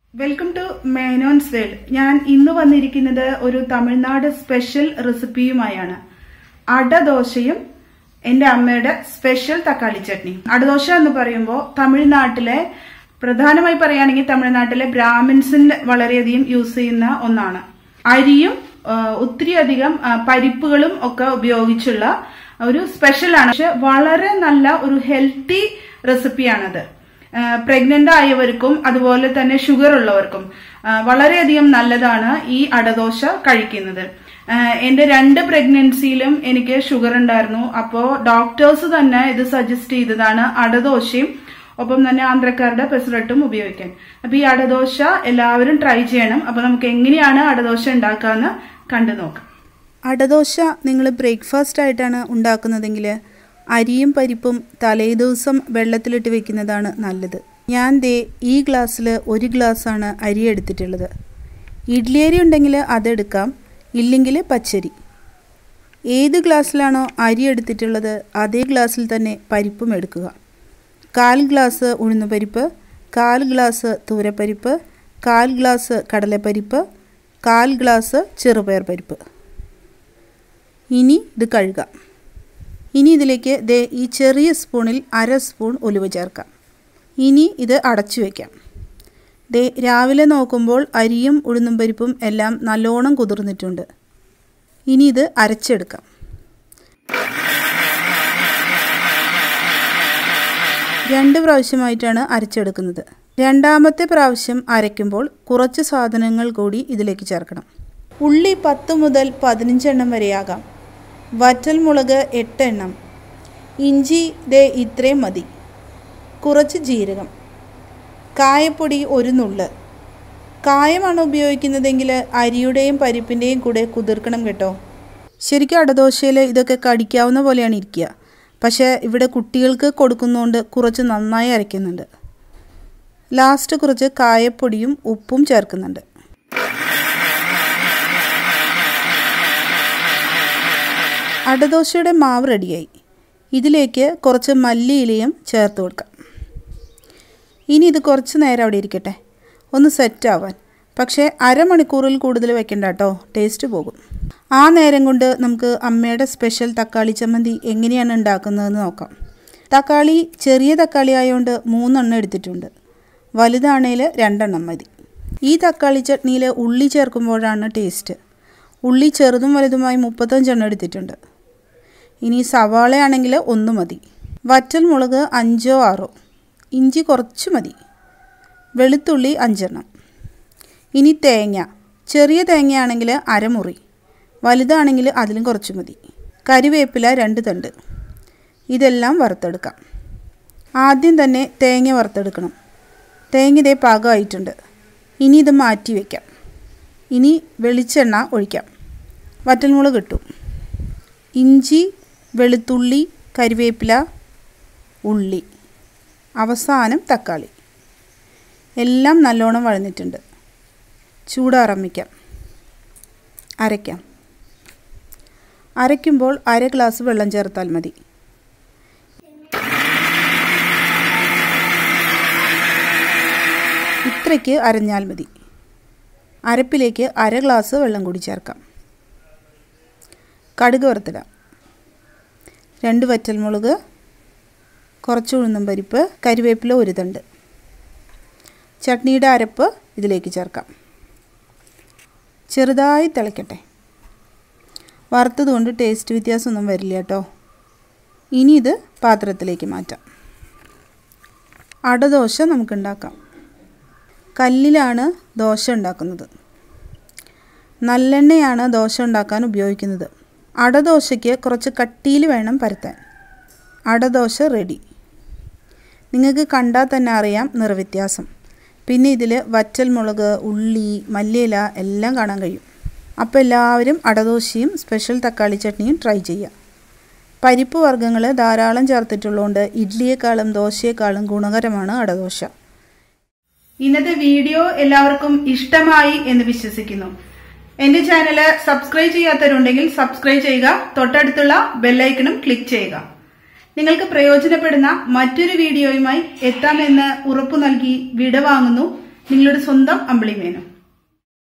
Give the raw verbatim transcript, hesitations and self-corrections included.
Welcome to Menon's world. ഞാൻ ഇന്ന് വന്നിരിക്കുന്നത് ഒരു തമിഴ്നാട് സ്പെഷ്യൽ റെസിപ്പിയുമായാണ്. അടദോശയും എന്റെ അമ്മയുടെ സ്പെഷ്യൽ തക്കാളി ചട്നിയും. അടദോശ എന്ന് പറയുമ്പോൾ തമിഴ്നാട്ടിലെ, പ്രധാനമായി പറയുകയാണെങ്കിൽ തമിഴ്നാട്ടിലെ ബ്രാഹ്മിൻസിന് വളരെയധികം യൂസ് ചെയ്യുന്ന ഒന്നാണ്. അരിയും ഒത്തിരിയധികം പരിപ്പുകളും ഒക്കെ ഉപയോഗിച്ചുള്ള ഒരു സ്പെഷ്യലാണ്. പക്ഷെ വളരെ നല്ല ഒരു ഹെൽത്തി റെസിപ്പിയാണത്. പ്രഗ്നന്റ് ആയവർക്കും അതുപോലെ തന്നെ ഷുഗർ ഉള്ളവർക്കും വളരെയധികം നല്ലതാണ് ഈ അടദോശ കഴിക്കുന്നത്. എന്റെ രണ്ട് പ്രഗ്നൻസിയിലും എനിക്ക് ഷുഗർ ഉണ്ടായിരുന്നു. അപ്പോ ഡോക്ടേഴ്സ് തന്നെ ഇത് സജസ്റ്റ് ചെയ്തതാണ് അടദോശയും ഒപ്പം തന്നെ ആന്ധ്രക്കാരുടെ പെസറട്ടും ഉപയോഗിക്കാൻ. അപ്പൊ ഈ അടദോശ എല്ലാവരും ട്രൈ ചെയ്യണം. അപ്പൊ നമുക്ക് എങ്ങനെയാണ് അടദോശ ഉണ്ടാക്കാന്ന് കണ്ടു നോക്കാം. അടദോശ നിങ്ങൾ ബ്രേക്ക്ഫാസ്റ്റ് ആയിട്ടാണ് ഉണ്ടാക്കുന്നതെങ്കിൽ അരിയും പരിപ്പും തലേദിവസം വെള്ളത്തിലിട്ട് വെക്കുന്നതാണ് നല്ലത്. ഞാൻ ദേ ഈ ഗ്ലാസ്സിൽ ഒരു ഗ്ലാസ്സാണ് അരി എടുത്തിട്ടുള്ളത്. ഇഡ്ലി അരി ഉണ്ടെങ്കിൽ അതെടുക്കാം, ഇല്ലെങ്കിൽ പച്ചരി. ഏത് ഗ്ലാസ്സിലാണോ അരി എടുത്തിട്ടുള്ളത് അതേ ഗ്ലാസ്സിൽ തന്നെ പരിപ്പും എടുക്കുക. കാൽ ഗ്ലാസ് ഉഴുന്നുപരിപ്പ്, കാൽ ഗ്ലാസ് തൂരപ്പരിപ്പ്, കാൽ ഗ്ലാസ് കടലപ്പരിപ്പ്, കാൽ ഗ്ലാസ് ചെറുപയർ പരിപ്പ്. ഇനി ഇത് കഴുകാം. ഇനി ഇതിലേക്ക് ദേ ഈ ചെറിയ സ്പൂണിൽ അര സ്പൂൺ ഉലുവ ചേർക്കാം. ഇനി ഇത് അടച്ചു വയ്ക്കാം. ദേ രാവിലെ നോക്കുമ്പോൾ അരിയും ഉഴുന്നും പരിപ്പും എല്ലാം നല്ലോണം കുതിർന്നിട്ടുണ്ട്. ഇനി ഇത് അരച്ചെടുക്കാം. രണ്ട് പ്രാവശ്യമായിട്ടാണ് അരച്ചെടുക്കുന്നത്. രണ്ടാമത്തെ പ്രാവശ്യം അരയ്ക്കുമ്പോൾ കുറച്ച് സാധനങ്ങൾ കൂടി ഇതിലേക്ക് ചേർക്കണം. ഉള്ളി പത്ത് മുതൽ പതിനഞ്ചെണ്ണം വരെയാകാം. വറ്റൽമുളക് എട്ടെണ്ണം, ഇഞ്ചി ദേ ഇത്രയും മതി, കുറച്ച് ജീരകം, കായപ്പൊടി ഒരു നുള്ള്. കായമാണ് ഉപയോഗിക്കുന്നതെങ്കിൽ അരിയുടെയും പരിപ്പിൻ്റെയും കൂടെ കുതിർക്കണം കേട്ടോ. ശരിക്കും അടദോശയിൽ ഇതൊക്കെ കടിക്കാവുന്ന പോലെയാണ് ഇരിക്കുക. പക്ഷേ ഇവിടെ കുട്ടികൾക്ക് കൊടുക്കുന്നതുകൊണ്ട് കുറച്ച് നന്നായി അരയ്ക്കുന്നുണ്ട്. ലാസ്റ്റ് കുറച്ച് കായപ്പൊടിയും ഉപ്പും ചേർക്കുന്നുണ്ട്. അടദോശയുടെ മാവ് റെഡിയായി. ഇതിലേക്ക് കുറച്ച് മല്ലിയിലയും ചേർത്ത് കൊടുക്കാം. ഇനി ഇത് കുറച്ച് നേരം അവിടെ ഇരിക്കട്ടെ, ഒന്ന് സെറ്റ് ആവാൻ. പക്ഷേ അരമണിക്കൂറിൽ കൂടുതൽ വെക്കണ്ട കേട്ടോ, ടേസ്റ്റ് പോകും. ആ നേരം കൊണ്ട് നമുക്ക് അമ്മയുടെ സ്പെഷ്യൽ തക്കാളി ചമ്മന്തി എങ്ങനെയാണ് ഉണ്ടാക്കുന്നതെന്ന് നോക്കാം. തക്കാളി ചെറിയ തക്കാളി ആയതുകൊണ്ട് മൂന്നെണ്ണം എടുത്തിട്ടുണ്ട്. വലുതാണേൽ രണ്ടെണ്ണം മതി. ഈ തക്കാളി ചട്നിയിൽ ഉള്ളി ചേർക്കുമ്പോഴാണ് ടേസ്റ്റ്. ഉള്ളി ചെറുതും വലുതുമായി മുപ്പത്തഞ്ചെണ്ണം എടുത്തിട്ടുണ്ട്. ഇനി സവാളയാണെങ്കിൽ ഒന്ന് മതി. വറ്റൽ മുളക് അഞ്ചോ ആറോ, ഇഞ്ചി കുറച്ച് മതി, വെളുത്തുള്ളി അഞ്ചെണ്ണം. ഇനി തേങ്ങ, ചെറിയ തേങ്ങയാണെങ്കിൽ അരമുറി, വലുതാണെങ്കിൽ അതിലും കുറച്ച് മതി. കരിവേപ്പില രണ്ട് തണ്ട്. ഇതെല്ലാം വറുത്തെടുക്കാം. ആദ്യം തന്നെ തേങ്ങ വറുത്തെടുക്കണം. തേങ്ങ ഇതേ പാകമായിട്ടുണ്ട്. ഇനി ഇത് മാറ്റി വയ്ക്കാം. ഇനി വെളിച്ചെണ്ണ ഒഴിക്കാം. വറ്റൽമുളക് ഇട്ടു, ഇഞ്ചി, വെളുത്തുള്ളി, കരിവേപ്പില, ഉള്ളി, അവസാനം തക്കാളി. എല്ലാം നല്ലോണം വഴന്നിട്ടുണ്ട്. ചൂടാറാൻ വയ്ക്കാം. അരയ്ക്കാം. അരയ്ക്കുമ്പോൾ അര ഗ്ലാസ് വെള്ളം ചേർത്താൽ മതി. ഇത്രയ്ക്ക് അരഞ്ഞാൽ മതി. അരപ്പിലേക്ക് അര ഗ്ലാസ് വെള്ളം കൂടി ചേർക്കാം. കടുക് വറുത്തിടാം. രണ്ട് വറ്റൽമുളക്, കുറച്ച് ഉഴുന്നും പരിപ്പ്, കരിവേപ്പില ഒരു തണ്ട്. ചട്നിയുടെ അരപ്പ് ഇതിലേക്ക് ചേർക്കാം. ചെറുതായി തിളയ്ക്കട്ടെ. വറുത്തതുകൊണ്ട് ടേസ്റ്റ് വ്യത്യാസമൊന്നും വരില്ല കേട്ടോ. ഇനി ഇത് പാത്രത്തിലേക്ക് മാറ്റാം. അടദോശ നമുക്കുണ്ടാക്കാം. കല്ലിലാണ് ദോശ ഉണ്ടാക്കുന്നത്. നല്ലെണ്ണയാണ് ദോശ ഉണ്ടാക്കാൻ ഉപയോഗിക്കുന്നത്. അടദോശയ്ക്ക് കുറച്ച് കട്ടിയിൽ വേണം പരത്താൻ. അടദോശ റെഡി. നിങ്ങൾക്ക് കണ്ടാൽ തന്നെ അറിയാം നിറവ്യത്യാസം. പിന്നെ ഇതിൽ വറ്റൽമുളക്, ഉള്ളി, മല്ലിയില എല്ലാം കാണാൻ കഴിയും. അപ്പോൾ എല്ലാവരും അടദോശയും സ്പെഷ്യൽ തക്കാളി ചട്നിയും ട്രൈ ചെയ്യുക. പരിപ്പ് വർഗ്ഗങ്ങൾ ധാരാളം ചേർത്തിട്ടുള്ളതുകൊണ്ട് ഇഡ്ഡലിയേക്കാളും ദോശയേക്കാളും ഗുണകരമാണ് അടദോശ. ഇന്നത്തെ വീഡിയോ എല്ലാവർക്കും ഇഷ്ടമായി എന്ന് വിശ്വസിക്കുന്നു. എന്റെ ചാനല് സബ്സ്ക്രൈബ് ചെയ്യാത്തവരുണ്ടെങ്കിൽ സബ്സ്ക്രൈബ് ചെയ്യുക. തൊട്ടടുത്തുള്ള ബെല്ലൈക്കണും ക്ലിക്ക് ചെയ്യുക. നിങ്ങൾക്ക് പ്രയോജനപ്പെടുന്ന മറ്റൊരു വീഡിയോയുമായി എത്താമെന്ന് ഉറപ്പു നൽകി വിട വാങ്ങുന്നു. നിങ്ങളുടെ സ്വന്തം അമ്പിളി മേനോൻ.